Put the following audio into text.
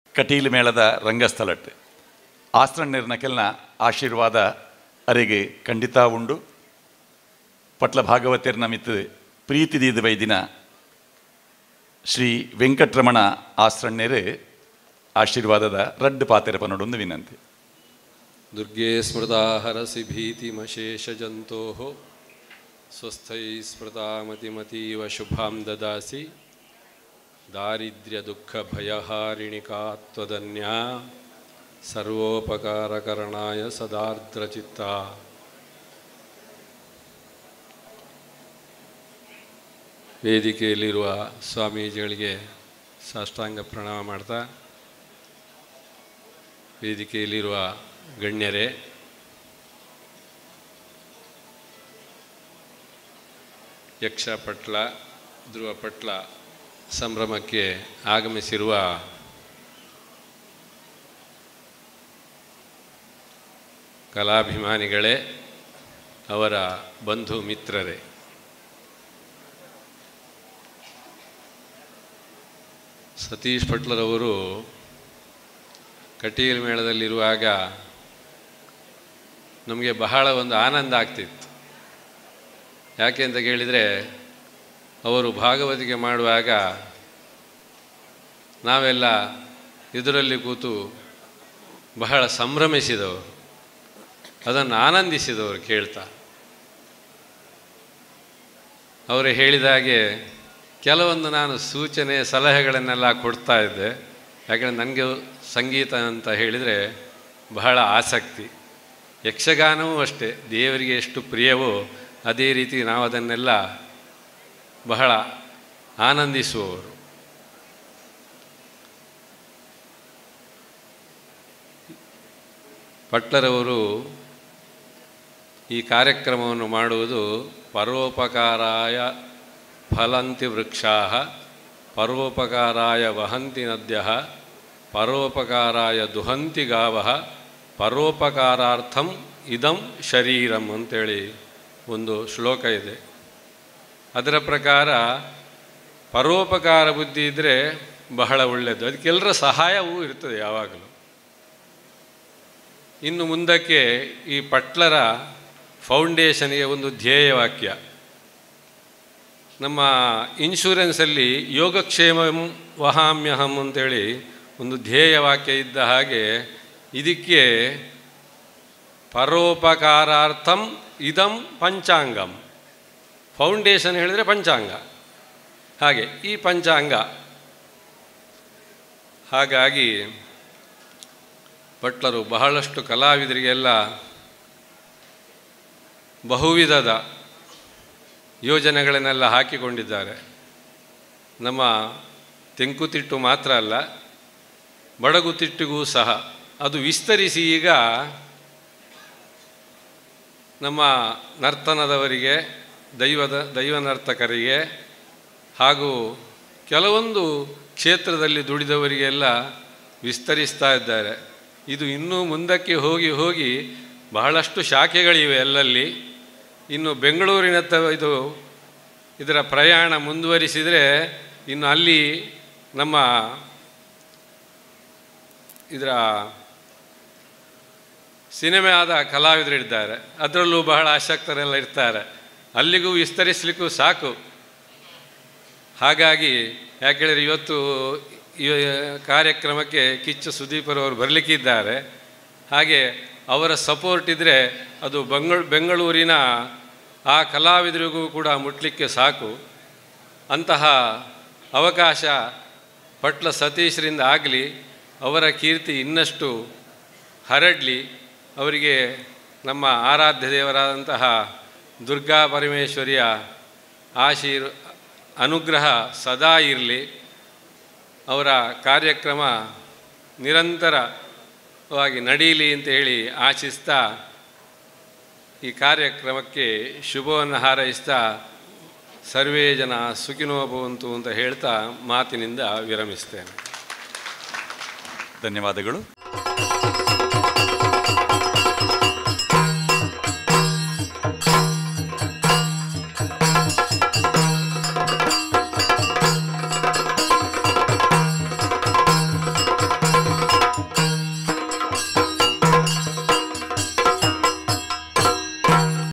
ಕಟೀಲು ಮೇಳದ ರಂಗಸ್ಥಳಟ್ ಆಸ್ತ್ರಣ್ಣೀರ್ನ ಕೆಲ್ನ ಆಶೀರ್ವಾದ ಅರೆಗೆ ಖಂಡಿತ ಉಂಡು. ಪಟ್ಲ ಭಾಗವತರ್ನ ಮಿತ್ ಪ್ರೀತಿದೀದ ವೈದಿನ ಶ್ರೀ ವೆಂಕಟರಮಣ ಆಸ್ತ್ರಣ್ಣೇರು ಆಶೀರ್ವಾದದ ರಡ್ಡು ಪಾತೆರ ಪನೊಡೊಂದು ವಿನಂತಿ. ದುರ್ಗೆ ಸ್ಮೃತಾ ಹರಸಿ ಭೀತಿಮಶೇಷ ಜಂತೋ ಸ್ವಸ್ಥೈ ಸ್ಮೃತಾ ಮತಿಮತೀವ ಶುಭಾಂ ದದಾಸಿ ದಾರಿದ್ರ್ಯ ದುಃಖ ಭಯಹಾರಿಣಿಕಾತ್ವದನ್ಯಾ ಸರ್ವೋಪಕಾರಕರಣಾಯ ಸದಾರ್ದ್ರಚಿತ್ತ. ವೇದಿಕೆಯಲ್ಲಿರುವ ಸ್ವಾಮೀಜಿಗಳಿಗೆ ಸಾಷ್ಟಾಂಗ ಪ್ರಣಾಮ ಮಾಡ್ತಾ, ವೇದಿಕೆಯಲ್ಲಿರುವ ಗಣ್ಯರೇ, ಯಕ್ಷಪಟ್ಲ ಧ್ರುವಪಟ್ಲ ಸಂಭ್ರಮಕ್ಕೆ ಆಗಮಿಸಿರುವ ಕಲಾಭಿಮಾನಿಗಳೇ, ಅವರ ಬಂಧು ಮಿತ್ರರೇ, ಸತೀಶ್ ಪಟ್ಲರವರು ಕಟೀಲು ಮೇಳದಲ್ಲಿರುವಾಗ ನಮಗೆ ಬಹಳ ಒಂದು ಆನಂದ ಆಗ್ತಿತ್ತು. ಯಾಕೆ ಅಂತ ಕೇಳಿದರೆ, ಅವರು ಭಾಗವತಿಕೆ ಮಾಡುವಾಗ ನಾವೆಲ್ಲ ಇದರಲ್ಲಿ ಕೂತು ಬಹಳ ಸಂಭ್ರಮಿಸಿದವರು, ಅದನ್ನು ಆನಂದಿಸಿದವರು ಕೇಳ್ತಾ. ಅವರು ಹೇಳಿದ ಹಾಗೆ ಕೆಲವೊಂದು ನಾನು ಸೂಚನೆ ಸಲಹೆಗಳನ್ನೆಲ್ಲ ಕೊಡ್ತಾ ಇದ್ದೆ. ಯಾಕಂದರೆ ನನಗೆ ಸಂಗೀತ ಅಂತ ಹೇಳಿದರೆ ಬಹಳ ಆಸಕ್ತಿ. ಯಕ್ಷಗಾನವೂ ಅಷ್ಟೇ, ದೇವರಿಗೆ ಎಷ್ಟು ಪ್ರಿಯವೋ ಅದೇ ರೀತಿ ನಾವು ಅದನ್ನೆಲ್ಲ ಬಹಳ ಆನಂದಿಸುವವರು. ಪಟ್ಲರವರು ಈ ಕಾರ್ಯಕ್ರಮವನ್ನು ಮಾಡುವುದು ಪರೋಪಕಾರಾಯ ಫಲಂತಿ ವೃಕ್ಷಾಃ ಪರೋಪಕಾರಾಯ ವಹಂತಿ ನದ್ಯಃ ಪರೋಪಕಾರಾಯ ದುಹಂತಿ ಗಾವಃ ಪರೋಪಕಾರಾರ್ಥಂ ಇದಂ ಶರೀರಂ ಅಂತೇಳಿ ಒಂದು ಶ್ಲೋಕ ಇದೆ. ಅದರ ಪ್ರಕಾರ ಪರೋಪಕಾರ ಬುದ್ಧಿ ಇದ್ದರೆ ಬಹಳ ಒಳ್ಳೆಯದು, ಅದಕ್ಕೆಲ್ಲರ ಸಹಾಯವೂ ಇರ್ತದೆ ಯಾವಾಗಲೂ. ಇನ್ನು ಮುಂದಕ್ಕೆ ಈ ಪಟ್ಲರ ಫೌಂಡೇಶನ್ಗೆ ಒಂದು ಧ್ಯೇಯವಾಕ್ಯ, ನಮ್ಮ ಇನ್ಶೂರೆನ್ಸಲ್ಲಿ ಯೋಗಕ್ಷೇಮಂ ವಹಾಮ್ಯಹಂ ಅಂತೇಳಿ ಒಂದು ಧ್ಯೇಯವಾಕ್ಯ ಇದ್ದ ಹಾಗೆ ಇದಕ್ಕೆ ಪರೋಪಕಾರಾರ್ಥಂ ಇದಂ ಪಂಚಾಂಗಂ. ಫೌಂಡೇಶನ್ ಹೇಳಿದರೆ ಪಂಚಾಂಗ, ಹಾಗೆ ಈ ಪಂಚಾಂಗ. ಹಾಗಾಗಿ ಪಟ್ಲರು ಬಹಳಷ್ಟು ಕಲಾವಿದರಿಗೆಲ್ಲ ಬಹುವಿಧದ ಯೋಜನೆಗಳನ್ನೆಲ್ಲ ಹಾಕಿಕೊಂಡಿದ್ದಾರೆ. ನಮ್ಮ ತೆಂಕುತಿಟ್ಟು ಮಾತ್ರ ಅಲ್ಲ, ಬಡಗುತಿಟ್ಟಿಗೂ ಸಹ ಅದು ವಿಸ್ತರಿಸಿ ಈಗ ನಮ್ಮ ನರ್ತನದವರಿಗೆ, ದೈವ ನರ್ತಕರಿಗೆ ಹಾಗೂ ಕೆಲವೊಂದು ಕ್ಷೇತ್ರದಲ್ಲಿ ದುಡಿದವರಿಗೆಲ್ಲ ವಿಸ್ತರಿಸ್ತಾ ಇದ್ದಾರೆ. ಇದು ಇನ್ನೂ ಮುಂದಕ್ಕೆ ಹೋಗಿ ಹೋಗಿ ಬಹಳಷ್ಟು ಶಾಖೆಗಳಿವೆ ಅಲ್ಲಲ್ಲಿ. ಇನ್ನು ಬೆಂಗಳೂರಿನತ್ತ ಇದರ ಪ್ರಯಾಣ ಮುಂದುವರಿಸಿದರೆ ಇನ್ನು ಅಲ್ಲಿ ನಮ್ಮ ಇದರ ಸಿನಿಮಾದ ಕಲಾವಿದರಿದ್ದಾರೆ, ಅದರಲ್ಲೂ ಬಹಳ ಆಸಕ್ತರೆಲ್ಲ ಇರ್ತಾರೆ, ಅಲ್ಲಿಗೂ ವಿಸ್ತರಿಸಲಿಕ್ಕೂ ಸಾಕು. ಹಾಗಾಗಿ ಯಾಕೇಳಿದರೆ ಇವತ್ತು ಈ ಕಾರ್ಯಕ್ರಮಕ್ಕೆ ಕಿಚ್ಚ ಸುದೀಪರವರು ಬರಲಿಕ್ಕಿದ್ದಾರೆ. ಹಾಗೆ ಅವರ ಸಪೋರ್ಟ್ ಇದ್ದರೆ ಅದು ಬೆಂಗಳೂರಿನ ಆ ಕಲಾವಿದರಿಗೂ ಕೂಡ ಮುಟ್ಲಿಕ್ಕೆ ಸಾಕು. ಅಂತಹ ಅವಕಾಶ ಪಟ್ಲ ಸತೀಶ್ರಿಂದ ಆಗಲಿ, ಅವರ ಕೀರ್ತಿ ಇನ್ನಷ್ಟು ಹರಡಲಿ. ಅವರಿಗೆ ನಮ್ಮ ಆರಾಧ್ಯ ದೇವರಾದಂತಹ ದುರ್ಗಾ ಪರಮೇಶ್ವರಿಯ ಅನುಗ್ರಹ ಸದಾ ಇರಲಿ. ಅವರ ಕಾರ್ಯಕ್ರಮ ನಿರಂತರವಾಗಿ ನಡೀಲಿ ಅಂತ ಹೇಳಿ ಆಶಿಸ್ತಾ, ಈ ಕಾರ್ಯಕ್ರಮಕ್ಕೆ ಶುಭವನ್ನು ಹಾರೈಸ್ತಾ ಸರ್ವೇ ಜನ ಸುಖಿನೋ ಭವಂತು ಅಂತ ಹೇಳ್ತಾ ಮಾತಿನಿಂದ ವಿರಮಿಸ್ತೇನೆ. ಧನ್ಯವಾದಗಳು.